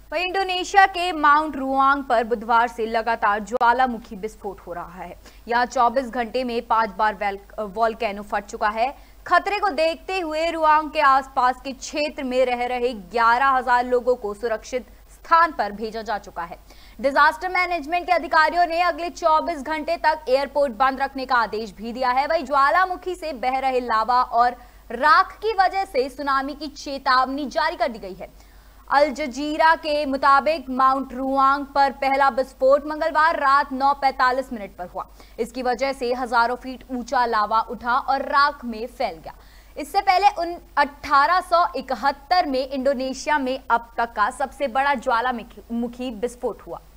वहीं इंडोनेशिया के माउंट रुआंग पर बुधवार से लगातार ज्वालामुखी विस्फोट हो रहा है। यहां 24 घंटे में 5 बार वोल्केनो फट चुका है। खतरे को देखते हुए रुआंग के आसपास के क्षेत्र में रह रहे 11,000 लोगों को सुरक्षित स्थान पर भेजा जा चुका है। डिजास्टर मैनेजमेंट के अधिकारियों ने अगले 24 घंटे तक एयरपोर्ट बंद रखने का आदेश भी दिया है। वहीं ज्वालामुखी से बह रहे लावा और राख की वजह से सुनामी की चेतावनी जारी कर दी गई है। अल जजीरा के मुताबिक माउंट रुआंग पर पहला विस्फोट मंगलवार रात 9:45 पर हुआ। इसकी वजह से हजारों फीट ऊंचा लावा उठा और राख में फैल गया। इससे पहले 1871 में इंडोनेशिया में अब तक का सबसे बड़ा ज्वालामुखी विस्फोट हुआ।